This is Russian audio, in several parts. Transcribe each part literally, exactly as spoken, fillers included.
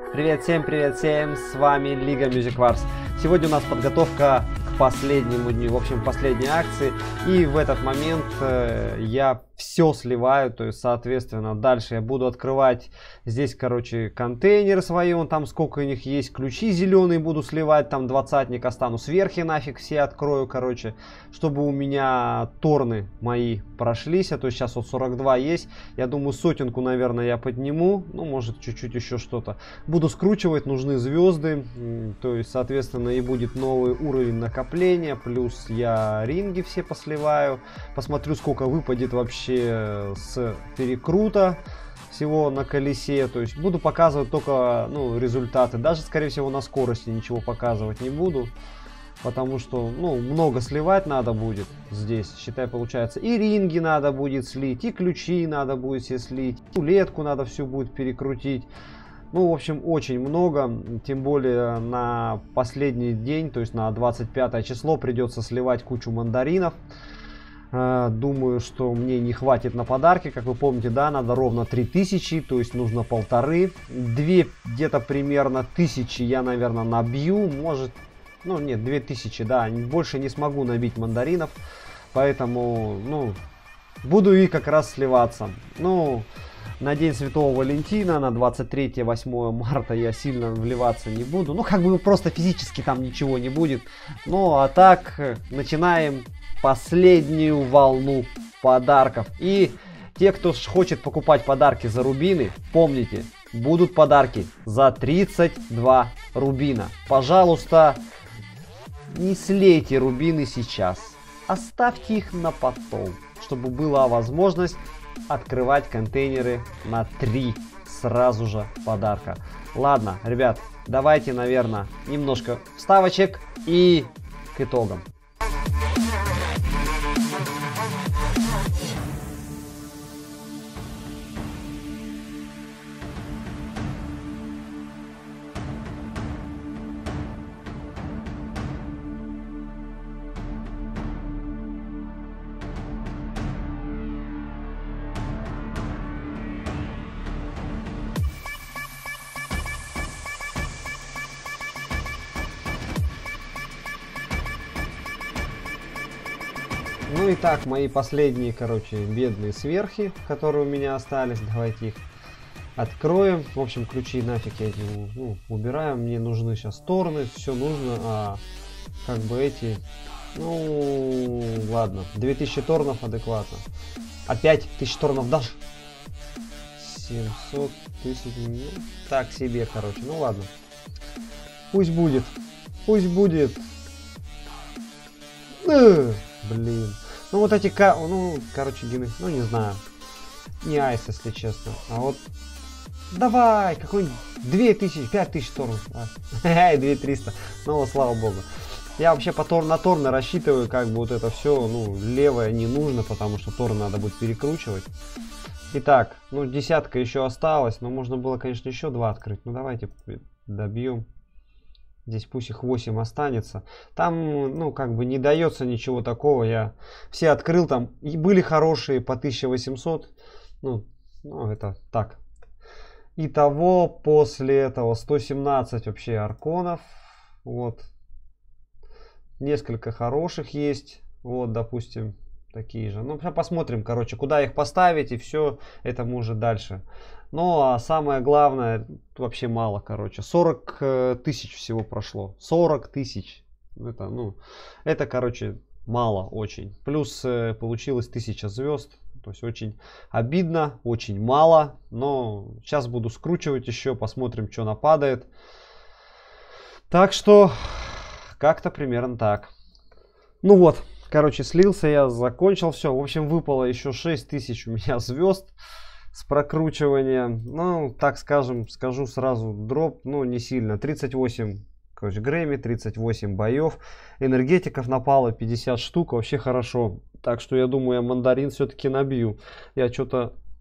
Привет всем, привет всем, с вами Лига Music Wars. Сегодня у нас подготовка к последнему дню, в общем, последней акции. И в этот момент э, я все сливаю, то есть, соответственно, дальше я буду открывать здесь, короче, контейнеры свои, он там сколько у них есть, ключи зеленые буду сливать, там двадцатник остану, сверхи нафиг все открою, короче, чтобы у меня торны мои прошлись, а то сейчас вот сорок два есть, я думаю, сотенку, наверное, я подниму, ну, может, чуть-чуть еще что-то. Буду скручивать, нужны звезды, то есть, соответственно, и будет новый уровень накопления, плюс я ринги все посливаю, посмотрю, сколько выпадет вообще с перекрута всего на колесе, то есть буду показывать только, ну, результаты, даже, скорее всего, на скорости ничего показывать не буду, потому что, ну, много сливать надо будет здесь, считай, получается, и ринги надо будет слить, и ключи надо будет все слить, и рулетку надо всю будет перекрутить. Ну, в общем, очень много, тем более на последний день, то есть на двадцать пятое число придется сливать кучу мандаринов. Думаю, что мне не хватит на подарки, как вы помните, да, надо ровно три тысячи, то есть нужно полторы, две где-то примерно тысячи я, наверное, набью, может, ну нет, две тысячи, да, больше не смогу набить мандаринов, поэтому, ну, буду и как раз сливаться. Ну, на День Святого Валентина, на двадцать третье — восьмое марта я сильно вливаться не буду. Ну, как бы просто физически там ничего не будет. Ну, а так, начинаем последнюю волну подарков. И те, кто хочет покупать подарки за рубины, помните, будут подарки за тридцать два рубина. Пожалуйста, не слейте рубины сейчас. Оставьте их на потом, чтобы была возможность открывать контейнеры на три сразу же подарка. Ладно, ребят, давайте, наверное, немножко вставочек и к итогам. Ну и так, мои последние, короче, бедные сверхи, которые у меня остались, давайте их откроем. В общем, ключи нафиг я эти, ну, убираю, мне нужны сейчас торны, все нужно, а как бы эти, ну ладно, две тысячи торнов адекватно, а пять тысяч торнов дашь? семьсот тысяч, ну, так себе, короче, ну ладно, пусть будет, пусть будет. Э, блин. Ну вот эти, ну, короче, гены, ну не знаю. Не айс, если честно. А вот давай, какой-нибудь две тысячи, пять тысяч торнов. Эй, две тысячи триста. Ну, слава богу. Я вообще по тор на торны рассчитываю, как бы вот это все, ну, левое не нужно, потому что торн надо будет перекручивать. Итак, ну, десятка еще осталась, но можно было, конечно, еще два открыть. Ну, давайте добьем. Здесь пусть их восемь останется. Там, ну, как бы не дается ничего такого. Я все открыл, там и были хорошие по тысяче восемьсот. Ну, ну, это так. Итого после этого сто семнадцать вообще арконов. Вот. Несколько хороших есть. Вот, допустим, такие же. Ну, посмотрим, короче, куда их поставить, и все это мы уже дальше. Ну, а самое главное, вообще мало, короче. сорок тысяч всего прошло. сорок тысяч. Это, ну, это, короче, мало очень. Плюс э, получилось тысяча звезд. То есть очень обидно, очень мало. Но сейчас буду скручивать еще, посмотрим, что нападает. Так что, как-то примерно так. Ну вот, короче, слился я, закончил все. В общем, выпало еще шесть тысяч у меня звезд с прокручиванием. Ну, так скажем, скажу сразу, дроп, ну, не сильно. тридцать восемь, короче, Грэмми, тридцать восемь боев. Энергетиков напало пятьдесят штук, вообще хорошо. Так что я думаю, я мандарин все-таки набью. Я что-то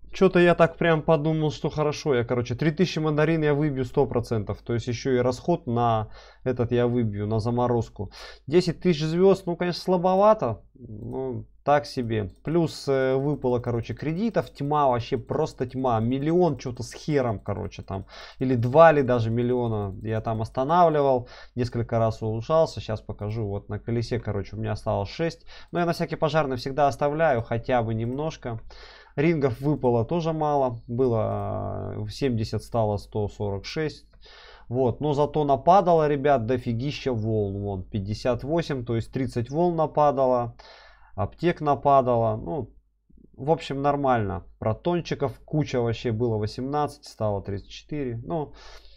Что-то я так прям подумал, что хорошо. Я, короче, три тысячи мандарин я выбью сто процентов. То есть еще и расход на этот я выбью, на заморозку. десять тысяч звезд, ну, конечно, слабовато. Ну, так себе. Плюс э, выпало, короче, кредитов. Тьма, вообще просто тьма. Миллион что-то с хером, короче, там. Или два, или даже миллиона. Я там останавливал. Несколько раз улучшался. Сейчас покажу. Вот на колесе, короче, у меня осталось шесть. Но я на всякий пожарный всегда оставляю. Хотя бы немножко. Рингов выпало тоже мало. Было семьдесят, стало сто сорок шесть. Вот. Но зато нападало, ребят, дофигища волн. Вон, пятьдесят восемь, то есть тридцать волн нападало. Аптек нападало. Ну, в общем, нормально. Протончиков куча вообще было. восемнадцать, стало тридцать четыре. Ну...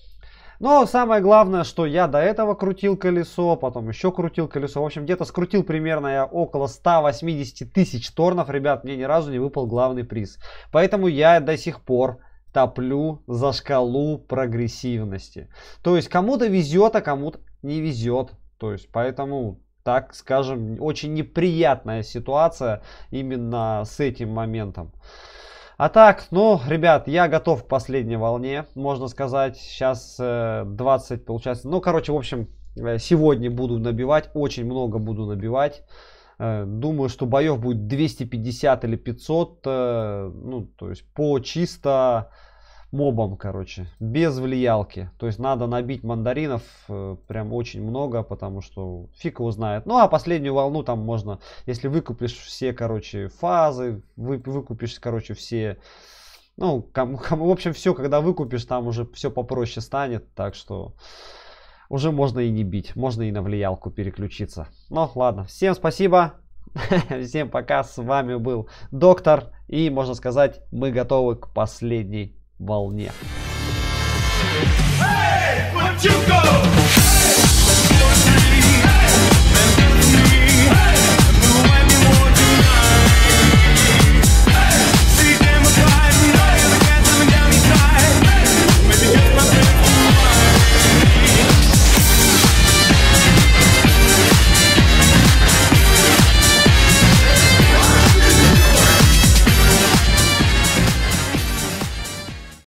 Но самое главное, что я до этого крутил колесо, потом еще крутил колесо. В общем, где-то скрутил примерно я около ста восьмидесяти тысяч торнов. Ребят, мне ни разу не выпал главный приз. Поэтому я до сих пор топлю за шкалу прогрессивности. То есть кому-то везет, а кому-то не везет. То есть поэтому, так скажем, очень неприятная ситуация именно с этим моментом. А так, ну, ребят, я готов к последней волне, можно сказать. Сейчас э, двадцать, получается. Ну, короче, в общем, э, сегодня буду набивать, очень много буду набивать. Э, думаю, что боев будет двести пятьдесят или пятьсот. Э, ну, то есть по чисто мобам, короче, без влиялки. То есть надо набить мандаринов э, прям очень много, потому что фиг его знает. Ну, а последнюю волну там можно, если выкупишь все, короче, фазы, вы, выкупишь, короче, все, ну, кому, кому, в общем, все, когда выкупишь, там уже все попроще станет, так что уже можно и не бить, можно и на влиялку переключиться. Ну, ладно, всем спасибо, всем пока, с вами был Доктор, и, можно сказать, мы готовы к последней волне.